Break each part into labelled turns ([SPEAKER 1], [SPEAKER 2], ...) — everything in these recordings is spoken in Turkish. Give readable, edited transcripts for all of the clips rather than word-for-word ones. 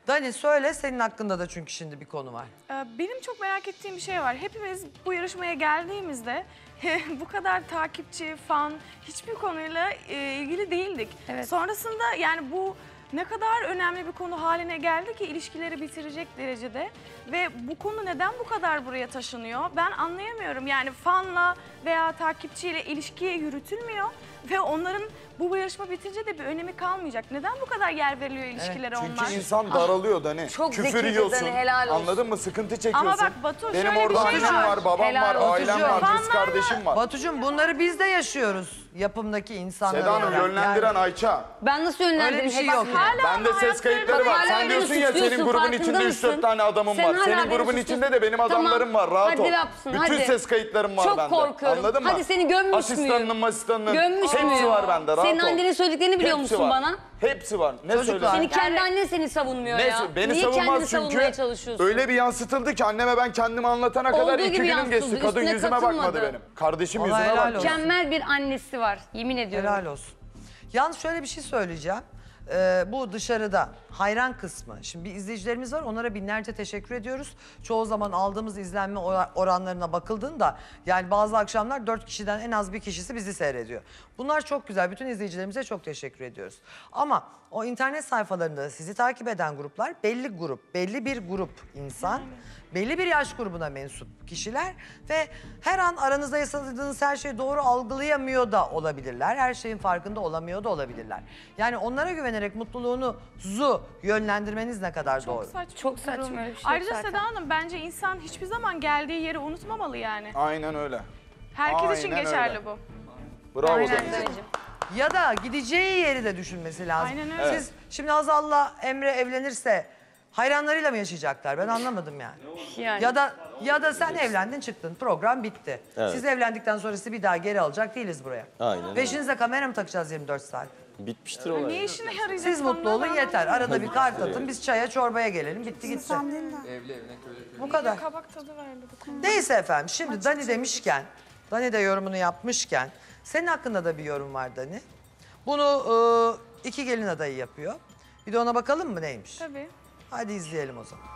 [SPEAKER 1] Dani söyle, senin hakkında da çünkü şimdi bir konu var.
[SPEAKER 2] Benim çok merak ettiğim bir şey var. Hepimiz bu yarışmaya geldiğimizde bu kadar takipçi, fan hiçbir konuyla ilgili değildik.
[SPEAKER 3] Evet.
[SPEAKER 2] Sonrasında yani bu ne kadar önemli bir konu haline geldi ki ilişkileri bitirecek derecede. Ve bu konu neden bu kadar buraya taşınıyor? Ben anlayamıyorum. Yani fanla veya takipçiyle ilişkiye yürütülmüyor. Ve onların bu yarışma bitince de bir önemi kalmayacak. Neden bu kadar yer veriliyor ilişkilere onlar?
[SPEAKER 4] Çünkü insan daralıyor Dani.
[SPEAKER 3] Çok
[SPEAKER 4] Küfür
[SPEAKER 3] zekice
[SPEAKER 4] yiyorsun.
[SPEAKER 3] Dani, helal olsun.
[SPEAKER 4] Anladın mı? Sıkıntı çekiyorsun.
[SPEAKER 2] Ama bak Batu,
[SPEAKER 4] benim
[SPEAKER 2] şöyle bir
[SPEAKER 4] orada
[SPEAKER 2] şey
[SPEAKER 4] annem
[SPEAKER 2] var.
[SPEAKER 4] var, babam
[SPEAKER 3] Helal
[SPEAKER 4] var,
[SPEAKER 3] olsun.
[SPEAKER 4] ailem var, kız kardeşim var.
[SPEAKER 1] Batucuğum bunları biz de yaşıyoruz. Yapımdaki insanlar
[SPEAKER 4] Seda Hanım
[SPEAKER 1] olarak.
[SPEAKER 4] yönlendiren
[SPEAKER 1] Yani
[SPEAKER 4] Ayça.
[SPEAKER 3] Ben nasıl
[SPEAKER 1] öyle
[SPEAKER 3] yönlendirdim?
[SPEAKER 1] bir şey
[SPEAKER 3] Bak,
[SPEAKER 1] yok.
[SPEAKER 2] hala
[SPEAKER 4] Bende
[SPEAKER 2] ama
[SPEAKER 4] ses kayıtları
[SPEAKER 2] hayatlarında
[SPEAKER 4] var.
[SPEAKER 3] hala
[SPEAKER 4] Sen
[SPEAKER 3] beni
[SPEAKER 4] diyorsun ya
[SPEAKER 3] suçluyorsun,
[SPEAKER 4] senin grubun
[SPEAKER 3] farkında
[SPEAKER 4] içinde 3-4
[SPEAKER 3] mısın?
[SPEAKER 4] tane adamım
[SPEAKER 3] Sen
[SPEAKER 4] var.
[SPEAKER 3] hala
[SPEAKER 4] Senin
[SPEAKER 3] beni
[SPEAKER 4] grubun
[SPEAKER 3] suçluyorsun.
[SPEAKER 4] içinde de benim
[SPEAKER 3] Tamam,
[SPEAKER 4] adamlarım var. Rahat
[SPEAKER 3] hadi
[SPEAKER 4] ol.
[SPEAKER 3] yapsın,
[SPEAKER 4] Bütün
[SPEAKER 3] hadi.
[SPEAKER 4] ses kayıtlarım var
[SPEAKER 3] Çok
[SPEAKER 4] bende.
[SPEAKER 3] korkuyorum.
[SPEAKER 4] Anladın mı?
[SPEAKER 3] Hadi seni gömmüş
[SPEAKER 4] Asistanının, asistanının.
[SPEAKER 3] Gömmüş
[SPEAKER 4] Hepsi
[SPEAKER 3] müyüm?
[SPEAKER 4] var bende. Rahat
[SPEAKER 3] Senin
[SPEAKER 4] ol.
[SPEAKER 3] annenin söylediklerini biliyor
[SPEAKER 4] Hepsi
[SPEAKER 3] musun
[SPEAKER 4] var.
[SPEAKER 3] bana?
[SPEAKER 4] Hepsi var. Ne
[SPEAKER 1] Çocuklar.
[SPEAKER 4] söylüyorsun?
[SPEAKER 3] Senin kendi annen seni savunmuyor ya.
[SPEAKER 4] Beni
[SPEAKER 3] Niye kendini
[SPEAKER 4] savunmaz
[SPEAKER 3] savunmaya
[SPEAKER 4] çünkü
[SPEAKER 3] çalışıyorsun?
[SPEAKER 4] öyle bir yansıtıldı ki anneme ben kendimi anlatana kadar
[SPEAKER 3] Olduğu
[SPEAKER 4] 2
[SPEAKER 3] gibi
[SPEAKER 4] günüm
[SPEAKER 3] yansıtıldı,
[SPEAKER 4] geçti. Kadın
[SPEAKER 3] üstüne
[SPEAKER 4] yüzüme bakmadı
[SPEAKER 3] katılmadı.
[SPEAKER 4] benim. Kardeşim
[SPEAKER 1] Vallahi
[SPEAKER 4] yüzüme
[SPEAKER 1] helal
[SPEAKER 4] baktı.
[SPEAKER 1] olsun.
[SPEAKER 3] Mükemmel bir annesi var, yemin ediyorum.
[SPEAKER 1] helal olsun. Yalnız şöyle bir şey söyleyeceğim. Bu dışarıda hayran kısmı. Şimdi bir izleyicilerimiz var. Onlara binlerce teşekkür ediyoruz. Çoğu zaman aldığımız izlenme oranlarına bakıldığında yani bazı akşamlar 4 kişiden en az bir kişisi bizi seyrediyor. Bunlar çok güzel. Bütün izleyicilerimize çok teşekkür ediyoruz. Ama o internet sayfalarında sizi takip eden gruplar belli grup, belli bir grup insan. Belli bir yaş grubuna mensup kişiler ve her an aranızda yaşadığınız her şeyi doğru algılayamıyor da olabilirler. Her şeyin farkında olamıyor da olabilirler. Yani onlara güvenerek mutluluğunuzu yönlendirmeniz ne kadar doğru.
[SPEAKER 3] Çok saçma öyle bir şey
[SPEAKER 2] Ayrıca
[SPEAKER 3] yok zaten.
[SPEAKER 2] Seda Hanım bence insan hiçbir zaman geldiği yeri unutmamalı yani.
[SPEAKER 4] Aynen öyle.
[SPEAKER 2] Herkes için
[SPEAKER 4] Aynen
[SPEAKER 2] geçerli
[SPEAKER 4] öyle.
[SPEAKER 2] bu.
[SPEAKER 4] Bravo
[SPEAKER 3] Aynen
[SPEAKER 4] Dani.
[SPEAKER 3] Daniciğim.
[SPEAKER 1] Ya da gideceği yeri de düşünmesi lazım.
[SPEAKER 2] Aynen öyle.
[SPEAKER 1] Siz şimdi Hazal'la Emre evlenirse hayranlarıyla mı yaşayacaklar? Ben anlamadım yani.
[SPEAKER 3] Yani.
[SPEAKER 1] Ya da sen evlendin çıktın, program bitti. Siz evlendikten sonra sizi bir daha geri alacak değiliz buraya.
[SPEAKER 5] Aynen öyle.
[SPEAKER 1] Peşinize kamera mı takacağız 24 saat?
[SPEAKER 5] Bitmiştir olay.
[SPEAKER 2] Ne işine yarayacak?
[SPEAKER 1] Siz mutlu olun
[SPEAKER 2] ondan
[SPEAKER 1] yeter.
[SPEAKER 2] anlamadım.
[SPEAKER 1] Arada bir kart atın, biz çaya çorbaya gelelim, bitti gitti. Bu kadar.
[SPEAKER 2] Kabak tadı verdi bu konu.
[SPEAKER 1] Neyse efendim, şimdi Dani demişken, Dani de yorumunu yapmışken, senin hakkında da bir yorum var Dani. Bunu iki gelin adayı yapıyor. Bir de ona bakalım mı neymiş?
[SPEAKER 2] Tabii.
[SPEAKER 1] Hadi izleyelim o zaman.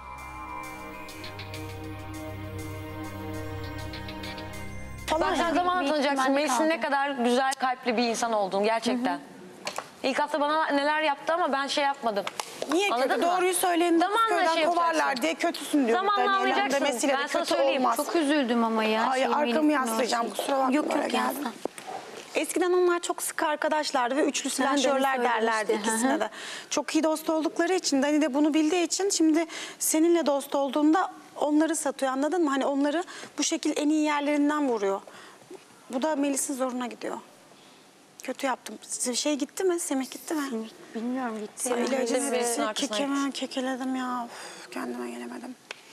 [SPEAKER 6] Bak sen zamanla tanıyacaksın Melis'in ne kadar güzel kalpli bir insan olduğunu gerçekten. İlk hafta bana neler yaptı ama ben şey yapmadım.
[SPEAKER 7] Niye
[SPEAKER 6] Anladın
[SPEAKER 7] kötü?
[SPEAKER 6] mı?
[SPEAKER 7] Doğruyu söyleyin.
[SPEAKER 6] Zamanla
[SPEAKER 7] Köyden
[SPEAKER 6] şey
[SPEAKER 7] kovarlar
[SPEAKER 6] yapacaksın.
[SPEAKER 7] diye kötüsün diyor.
[SPEAKER 6] Zamanla anlayacaksın.
[SPEAKER 7] Demesiyle de
[SPEAKER 6] Ben sana
[SPEAKER 7] kötü
[SPEAKER 6] söyleyeyim.
[SPEAKER 7] olmaz.
[SPEAKER 3] Çok üzüldüm ama ya.
[SPEAKER 7] Ay, arkamı yaslayacağım, kusura bakma,
[SPEAKER 3] Yok
[SPEAKER 7] böyle
[SPEAKER 3] yok
[SPEAKER 7] geldim.
[SPEAKER 3] yaslan.
[SPEAKER 7] Eskiden onlar çok sıkı arkadaşlardı ve üçlü silahşörler
[SPEAKER 3] söylemişti.
[SPEAKER 7] derlerdi ikisine de. Çok iyi dost oldukları için, Dani de bunu bildiği için şimdi seninle dost olduğunda onları satıyor, anladın mı? Hani onları bu şekil en iyi yerlerinden vuruyor. Bu da Melis'in zoruna gidiyor. Kötü yaptım. Size şey gitti mi? Semih gitti mi?
[SPEAKER 3] Bilmiyorum gitti.
[SPEAKER 7] Semih'le
[SPEAKER 6] Melis'in
[SPEAKER 7] acısı
[SPEAKER 6] arkasına
[SPEAKER 7] kekeledim ya. Uf, kendime gelemedim.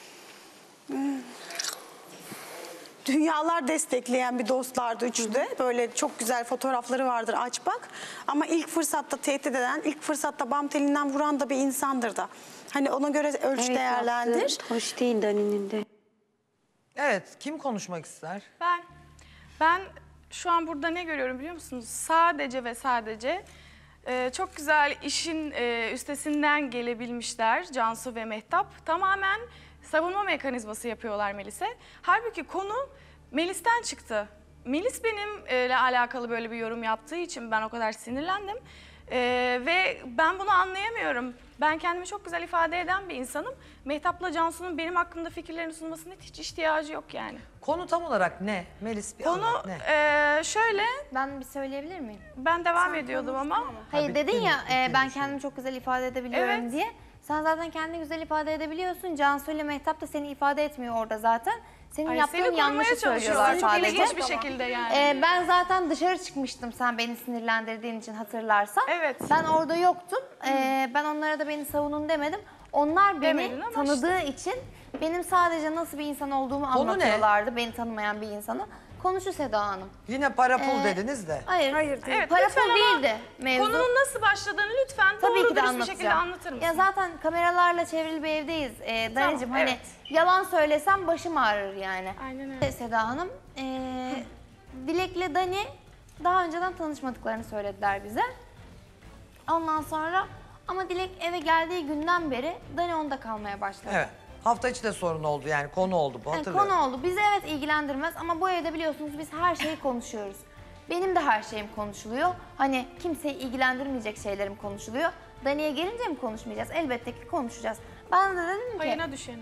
[SPEAKER 7] Dünyalar destekleyen bir dostlardı üçü de. Böyle çok güzel fotoğrafları vardır, aç bak. Ama ilk fırsatta tehdit eden, ilk fırsatta bam telinden vuran da bir insandır da. Hani ona göre ölç değerlendir.
[SPEAKER 3] Hoş değil Dani'nin de.
[SPEAKER 1] Evet, kim konuşmak ister?
[SPEAKER 2] Ben şu an burada ne görüyorum biliyor musunuz? Sadece ve sadece çok güzel işin üstesinden gelebilmişler Cansu ve Mehtap. Tamamen savunma mekanizması yapıyorlar Melis'e. Halbuki konu Melis'ten çıktı. Melis benimle alakalı böyle bir yorum yaptığı için ben o kadar sinirlendim. Ve ben bunu anlayamıyorum. Ben kendimi çok güzel ifade eden bir insanım. Mehtap'la Cansu'nun benim hakkımda fikirlerini sunmasına hiç ihtiyacı yok yani.
[SPEAKER 1] Konu tam olarak ne? Melis bir
[SPEAKER 2] Konu
[SPEAKER 1] anlat, ne?
[SPEAKER 2] şöyle,
[SPEAKER 8] Ben bir söyleyebilir miyim?
[SPEAKER 2] ben devam ediyordum ama.
[SPEAKER 8] Hayır
[SPEAKER 1] bitti
[SPEAKER 8] dedin
[SPEAKER 1] mi?
[SPEAKER 8] ya
[SPEAKER 1] Bitti
[SPEAKER 8] ben
[SPEAKER 1] mi
[SPEAKER 8] kendimi çok güzel ifade edebiliyorum
[SPEAKER 2] Evet.
[SPEAKER 8] diye. Sen zaten kendini güzel ifade edebiliyorsun. Cansu ile Mehtap da seni ifade etmiyor orada zaten. Senin
[SPEAKER 2] Ay,
[SPEAKER 8] yaptığın
[SPEAKER 2] seni
[SPEAKER 8] yanlışı
[SPEAKER 2] korumaya
[SPEAKER 8] söylüyorlar
[SPEAKER 2] çalışıyorlar. Çok
[SPEAKER 8] sadece.
[SPEAKER 2] ilginç bir şekilde yani.
[SPEAKER 8] Ben zaten dışarı çıkmıştım sen beni sinirlendirdiğin için hatırlarsan.
[SPEAKER 2] Evet.
[SPEAKER 8] Ben orada yoktum. Ben onlara da beni savunun demedim. Onlar beni
[SPEAKER 2] Demedin ama
[SPEAKER 8] tanıdığı için benim sadece nasıl bir insan olduğumu
[SPEAKER 1] Konu ne?
[SPEAKER 8] anlatıyorlardı. Beni tanımayan bir insanı. Konuşu Seda Hanım.
[SPEAKER 1] Yine para pul dediniz de.
[SPEAKER 8] Hayır
[SPEAKER 7] değil.
[SPEAKER 2] Evet,
[SPEAKER 8] para
[SPEAKER 2] lütfen
[SPEAKER 8] pul
[SPEAKER 2] ama
[SPEAKER 8] değildi mevzu.
[SPEAKER 2] Konunun nasıl başladığını lütfen
[SPEAKER 8] Tabii
[SPEAKER 2] doğru
[SPEAKER 8] ki de
[SPEAKER 2] dürüst bir şekilde
[SPEAKER 8] anlatacağım.
[SPEAKER 2] anlatır mısın?
[SPEAKER 8] Ya zaten kameralarla çevrili bir evdeyiz. Danicim hani
[SPEAKER 2] evet.
[SPEAKER 8] yalan söylesem başım ağrır yani.
[SPEAKER 2] Aynen öyle.
[SPEAKER 8] Seda Hanım, Dilek'le Dani daha önceden tanışmadıklarını söylediler bize. Ondan sonra Ama Dilek eve geldiği günden beri Dani onda kalmaya başladı.
[SPEAKER 1] Evet. Hafta içi de sorun oldu yani konu oldu bu
[SPEAKER 8] Yani
[SPEAKER 1] hatırlıyorum.
[SPEAKER 8] konu oldu. Bizi evet ilgilendirmez ama bu evde biliyorsunuz biz her şeyi konuşuyoruz. Benim de her şeyim konuşuluyor. Hani kimseyi ilgilendirmeyecek şeylerim konuşuluyor. Dani'ye gelince mi konuşmayacağız? Elbette ki konuşacağız. Ben de dedim ki...
[SPEAKER 2] Payına düşeni.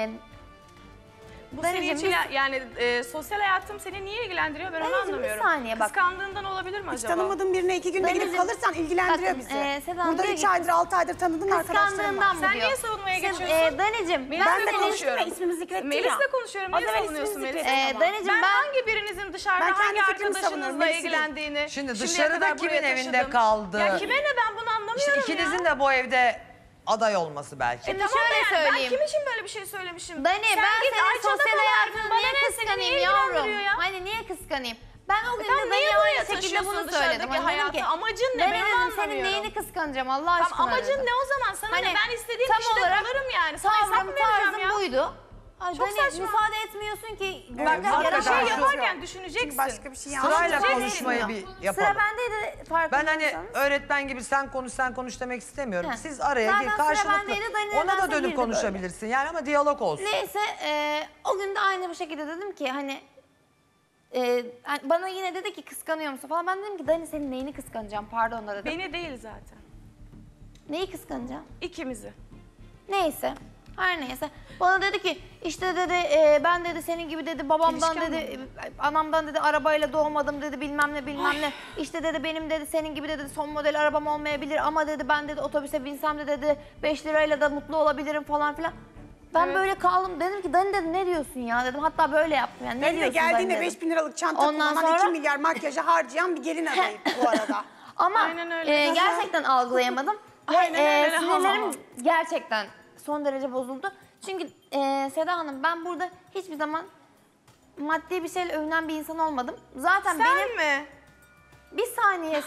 [SPEAKER 2] Bu
[SPEAKER 8] Dani'cim,
[SPEAKER 2] senin için yani sosyal hayatım seni niye ilgilendiriyor ben onu
[SPEAKER 8] Dani'cim, bir
[SPEAKER 2] anlamıyorum.
[SPEAKER 8] saniye bak.
[SPEAKER 2] Kıskandığından olabilir mi
[SPEAKER 7] Hiç
[SPEAKER 2] acaba?
[SPEAKER 7] tanımadığın birine 2 günde gidip
[SPEAKER 8] Dani'cim,
[SPEAKER 7] kalırsan ilgilendiriyor
[SPEAKER 8] bakın,
[SPEAKER 7] bizi.
[SPEAKER 8] Seda Hanım
[SPEAKER 7] Burada
[SPEAKER 8] diyor
[SPEAKER 7] 3
[SPEAKER 8] ki,
[SPEAKER 7] aydır 6 aydır tanıdığın arkadaşlarım
[SPEAKER 8] Kıskandığından
[SPEAKER 7] var.
[SPEAKER 8] mı
[SPEAKER 2] Sen
[SPEAKER 8] diyor?
[SPEAKER 2] niye savunmaya
[SPEAKER 8] Sen-
[SPEAKER 2] geçiyorsun?
[SPEAKER 8] Dani'cim,
[SPEAKER 2] Melis'le
[SPEAKER 7] Ben de
[SPEAKER 8] senin-
[SPEAKER 2] konuşuyorum.
[SPEAKER 7] ismini zikrettim ya.
[SPEAKER 2] Melis'le konuşuyorum. Niye
[SPEAKER 7] Az evvel
[SPEAKER 2] savunuyorsun
[SPEAKER 7] ismini
[SPEAKER 2] Melis'i?
[SPEAKER 7] zikrettim.
[SPEAKER 8] Dani'cim
[SPEAKER 2] Ben
[SPEAKER 8] ben...
[SPEAKER 2] hangi birinizin dışarıda
[SPEAKER 7] Ben kendi
[SPEAKER 2] hangi
[SPEAKER 7] fikrimi savunuyorum,
[SPEAKER 2] arkadaşınızla
[SPEAKER 7] Melis'i değil.
[SPEAKER 2] ilgilendiğini
[SPEAKER 1] Şimdi
[SPEAKER 2] şimdiye
[SPEAKER 1] dışarıda
[SPEAKER 2] kadar
[SPEAKER 1] kimin
[SPEAKER 2] buraya
[SPEAKER 1] evinde
[SPEAKER 2] taşıdım.
[SPEAKER 1] kaldı?
[SPEAKER 2] Ya kime ne ben bunu anlamıyorum
[SPEAKER 1] İşte
[SPEAKER 2] ya.
[SPEAKER 1] ikinizin de bu evde aday olması belki.
[SPEAKER 2] Tamam da
[SPEAKER 8] şöyle
[SPEAKER 2] yani
[SPEAKER 8] söyleyeyim.
[SPEAKER 2] ben kim için böyle bir şey söylemişim?
[SPEAKER 8] Dani
[SPEAKER 2] Sen
[SPEAKER 8] ben
[SPEAKER 2] git
[SPEAKER 8] senin
[SPEAKER 2] Ayça'da
[SPEAKER 8] sosyal
[SPEAKER 2] kal
[SPEAKER 8] hayatını
[SPEAKER 2] hayatım. Bana
[SPEAKER 8] niye
[SPEAKER 2] ne, seni
[SPEAKER 8] kıskanayım
[SPEAKER 2] niye
[SPEAKER 8] yavrum?
[SPEAKER 2] ilgilendiriyor ya?
[SPEAKER 8] Hani niye kıskanayım? Ben o gün
[SPEAKER 2] Tamam,
[SPEAKER 8] de
[SPEAKER 2] niye
[SPEAKER 8] Dani'ye
[SPEAKER 2] buraya
[SPEAKER 8] aynı şekilde
[SPEAKER 2] taşıyorsun
[SPEAKER 8] bunu
[SPEAKER 2] dışarıdaki
[SPEAKER 8] söyledim. Hani dedim
[SPEAKER 2] hayatı?
[SPEAKER 8] ki,
[SPEAKER 2] Amacın ne?
[SPEAKER 8] Dani
[SPEAKER 2] Ben onu
[SPEAKER 8] dedim, senin
[SPEAKER 2] anlamıyorum.
[SPEAKER 8] neyini kıskanacağım Allah aşkına
[SPEAKER 2] Tamam, amacın
[SPEAKER 8] dedim.
[SPEAKER 2] ne o zaman? Sana
[SPEAKER 8] Hani
[SPEAKER 2] ne? Ben istediğim
[SPEAKER 8] tam
[SPEAKER 2] kişide
[SPEAKER 8] olarak
[SPEAKER 2] kalırım yani. Sana hesap mı
[SPEAKER 8] Tavrım,
[SPEAKER 2] vereceğim
[SPEAKER 8] tarzım
[SPEAKER 2] ya?
[SPEAKER 8] buydu. Ay,
[SPEAKER 2] Çok
[SPEAKER 8] Dani
[SPEAKER 2] saçma.
[SPEAKER 8] müsaade etmiyorsun ki.
[SPEAKER 1] Bak,
[SPEAKER 2] Bir
[SPEAKER 1] hakikaten
[SPEAKER 2] şey
[SPEAKER 1] şu-
[SPEAKER 2] yaparken düşüneceksin.
[SPEAKER 7] Başka bir şey
[SPEAKER 1] Sırayla
[SPEAKER 7] yapmam.
[SPEAKER 1] konuşmayı bir yapalım.
[SPEAKER 8] Sıra bendeydi farkındaysanız.
[SPEAKER 1] Ben hani öğretmen gibi sen konuş demek istemiyorum.
[SPEAKER 8] Heh.
[SPEAKER 1] Siz araya
[SPEAKER 8] Zaten
[SPEAKER 1] gir
[SPEAKER 8] sıra
[SPEAKER 1] karşılıklı.
[SPEAKER 8] bendeydi, Dani
[SPEAKER 1] Ona da
[SPEAKER 8] nedense
[SPEAKER 1] dönüp
[SPEAKER 8] girdi
[SPEAKER 1] konuşabilirsin yani ama diyalog olsun.
[SPEAKER 8] Neyse o gün de aynı bu şekilde dedim ki hani bana yine dedi ki kıskanıyor musun falan. Ben dedim ki Dani senin neyini kıskanacağım pardon da dedim.
[SPEAKER 2] Beni değil zaten.
[SPEAKER 8] Neyi kıskanacağım?
[SPEAKER 2] İkimizi.
[SPEAKER 8] Neyse. Her neyse. Bana dedi ki işte dedi ben dedi senin gibi dedi babamdan
[SPEAKER 2] İlişki
[SPEAKER 8] dedi anamdan dedi arabayla doğmadım dedi bilmem ne. İşte dedi benim dedi senin gibi dedi son model arabam olmayabilir ama dedi ben dedi otobüse binsem de dedi 5 lirayla da mutlu olabilirim falan filan. Ben
[SPEAKER 2] Evet.
[SPEAKER 8] böyle kaldım dedim ki Dani dedi ne diyorsun ya dedim hatta böyle yaptım yani ne
[SPEAKER 7] Dani de
[SPEAKER 8] diyorsun
[SPEAKER 7] geldiğinde
[SPEAKER 8] Dani dedim.
[SPEAKER 7] 5.000 liralık çanta
[SPEAKER 8] Ondan
[SPEAKER 7] kullanan
[SPEAKER 8] sonra-
[SPEAKER 7] 2 milyar makyajı harcayan bir gelin adayı bu arada.
[SPEAKER 8] Ama
[SPEAKER 2] Aynen öyle.
[SPEAKER 8] gerçekten algılayamadım. Ve
[SPEAKER 2] Aynen öyle.
[SPEAKER 8] sinirlerim gerçekten son derece bozuldu. Çünkü Seda Hanım ben burada hiçbir zaman maddi bir şeyle övünen bir insan olmadım. Zaten
[SPEAKER 2] Sen
[SPEAKER 8] benim
[SPEAKER 2] mi?
[SPEAKER 8] bir saniye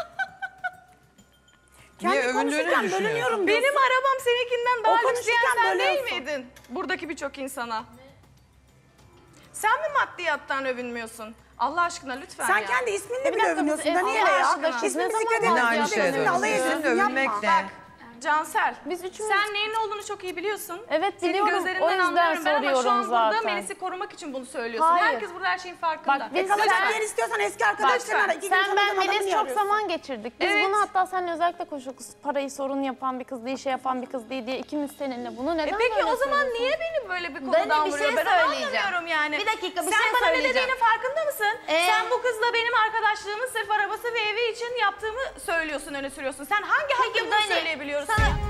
[SPEAKER 1] Niye
[SPEAKER 7] Kendi
[SPEAKER 1] övündüğünü
[SPEAKER 7] konuşurken
[SPEAKER 1] düşünüyorsun?
[SPEAKER 7] bölünüyorum diyorsun.
[SPEAKER 2] Benim arabam seninkinden daha
[SPEAKER 7] O
[SPEAKER 2] lüks diyen
[SPEAKER 7] konuşurken
[SPEAKER 2] sen
[SPEAKER 7] böyle
[SPEAKER 2] değil
[SPEAKER 7] yapsın.
[SPEAKER 2] miydin? Buradaki birçok insana. Sen mi maddiyattan övünmüyorsun? Allah aşkına lütfen
[SPEAKER 7] Sen
[SPEAKER 2] ya.
[SPEAKER 7] kendi isminle
[SPEAKER 3] Bir
[SPEAKER 7] bile
[SPEAKER 3] dakika,
[SPEAKER 7] övünüyorsun
[SPEAKER 3] biz
[SPEAKER 7] Dani'yle
[SPEAKER 2] Allah
[SPEAKER 7] ya.
[SPEAKER 2] aşkına.
[SPEAKER 7] İsmini
[SPEAKER 3] Ne zaman
[SPEAKER 7] zikredin.
[SPEAKER 1] Yine
[SPEAKER 3] Yine
[SPEAKER 1] aynı
[SPEAKER 3] aynı
[SPEAKER 1] şeye
[SPEAKER 3] şey
[SPEAKER 1] dönüyorsun.
[SPEAKER 7] alay ediyorsun.
[SPEAKER 1] Sizinle övünmek
[SPEAKER 7] Yapma.
[SPEAKER 1] ne?
[SPEAKER 2] Cansel,
[SPEAKER 3] Biz üçümüz-
[SPEAKER 2] sen neyin olduğunu çok iyi biliyorsun.
[SPEAKER 3] Evet,
[SPEAKER 2] Senin
[SPEAKER 3] biliyorum.
[SPEAKER 2] gözlerinden
[SPEAKER 3] O yüzden
[SPEAKER 2] anlıyorum ben ama şu an
[SPEAKER 3] soruyorum
[SPEAKER 2] burada
[SPEAKER 3] zaten.
[SPEAKER 2] Melis'i korumak için bunu söylüyorsun.
[SPEAKER 3] Hayır.
[SPEAKER 2] Herkes burada her şeyin farkında.
[SPEAKER 3] Bak, biz
[SPEAKER 7] Kalacak
[SPEAKER 3] Sen-
[SPEAKER 7] yer istiyorsan eski arkadaşlarına ara. 2 gün
[SPEAKER 3] Sen ben
[SPEAKER 7] tanıdığın adamı
[SPEAKER 3] Melis
[SPEAKER 7] niye
[SPEAKER 3] çok
[SPEAKER 7] arıyorsun?
[SPEAKER 3] zaman geçirdik. Biz
[SPEAKER 2] Evet.
[SPEAKER 3] bunu hatta seninle özellikle konuştuk. Parayı sorun yapan bir kız değil, şey yapan bir kız değil diye ikimiz seninle bunu neden
[SPEAKER 2] Peki
[SPEAKER 3] böyle
[SPEAKER 2] o zaman
[SPEAKER 3] söylüyorsun?
[SPEAKER 2] niye beni böyle bir
[SPEAKER 8] Dani,
[SPEAKER 2] konudan
[SPEAKER 8] bir
[SPEAKER 2] vuruyor?
[SPEAKER 8] şey
[SPEAKER 2] Ben onu
[SPEAKER 8] söyleyeceğim.
[SPEAKER 2] anlamıyorum yani.
[SPEAKER 8] Bir dakika, bir
[SPEAKER 2] Sen
[SPEAKER 8] şey
[SPEAKER 2] bana ne
[SPEAKER 8] söyleyeceğim.
[SPEAKER 2] dediğinin farkında mısın? Sen bu kızla benim arkadaşlığımı sırf arabası ve evi için yaptığımı söylüyorsun, öne sürüyorsun. Sen hangi hakla bunu
[SPEAKER 8] Dani,
[SPEAKER 2] söyleyebiliyorsun?
[SPEAKER 8] sana